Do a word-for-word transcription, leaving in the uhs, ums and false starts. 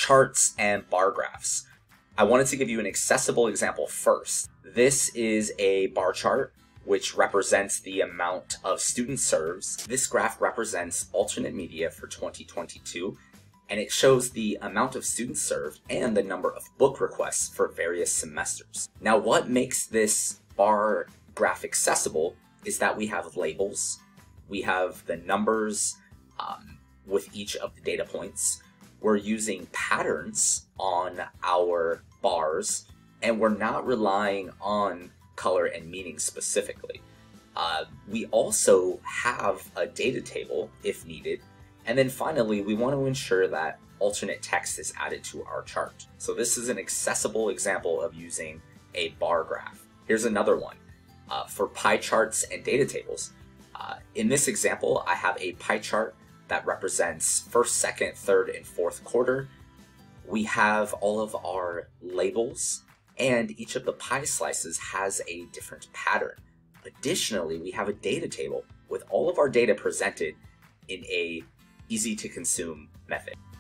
charts and bar graphs. I wanted to give you an accessible example first. This is a bar chart which represents the amount of student serves. This graph represents alternate media for twenty twenty-two, and it shows the amount of students served and the number of book requests for various semesters. Now, what makes this bar graph accessible is that we have labels, we have the numbers um, with each of the data points, we're using patterns on our bars, and we're not relying on color and meaning specifically. Uh, we also have a data table if needed. And then finally, we want to ensure that alternate text is added to our chart. So this is an accessible example of using a bar graph. Here's another one. Uh, for pie charts and data tables. Uh, in this example, I have a pie chart that represents first, second, third, and fourth quarter. We have all of our labels, and each of the pie slices has a different pattern. Additionally, we have a data table with all of our data presented in a easy to consume method.